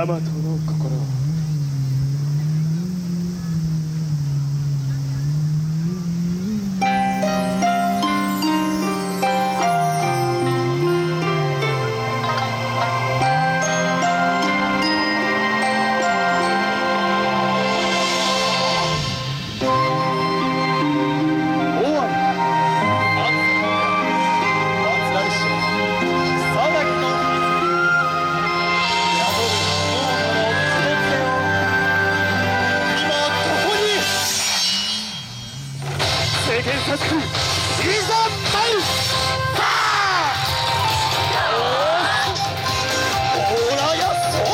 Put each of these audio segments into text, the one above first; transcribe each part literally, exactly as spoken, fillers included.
ヤマトの心。天作いざ参る。オーラやそう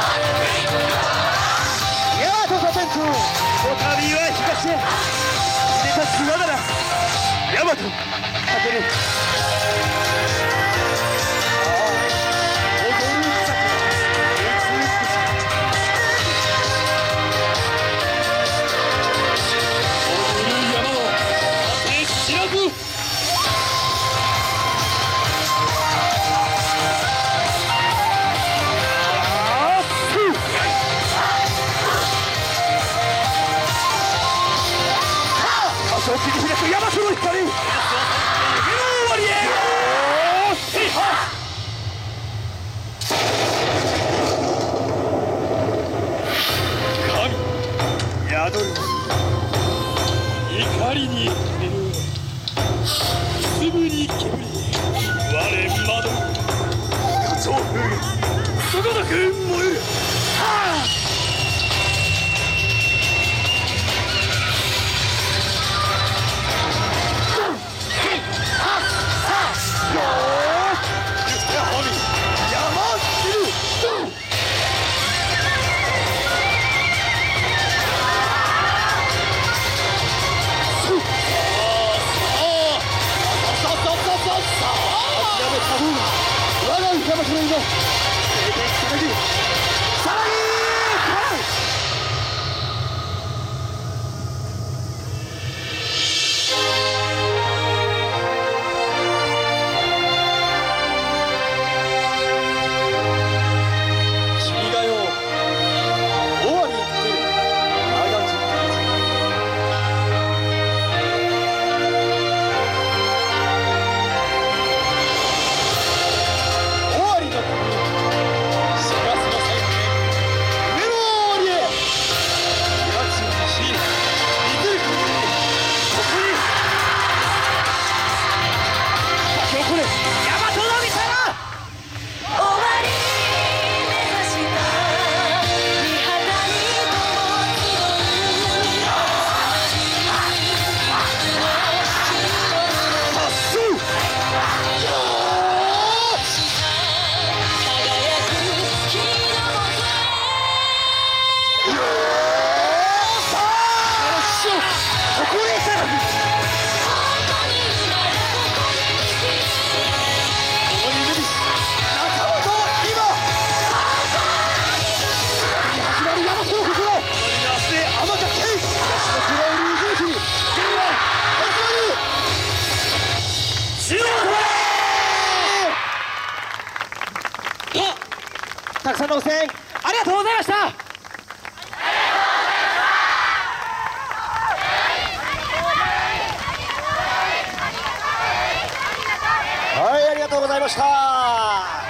ヤマトサテントお旅は東へ。出た島ならヤマト勝てる。足を切り開くヤマトの光。夢の終わりへ。神宿る怒りに触れる。すぐに煙我惑う。花鳥風月そこなく燃える。はあ我がヤマトの色、聖剣さらぎ、さらぎ君がよ、尾張に立てる我が実体。たくさんのご声援ありがとうございました。はい、ありがとうございました。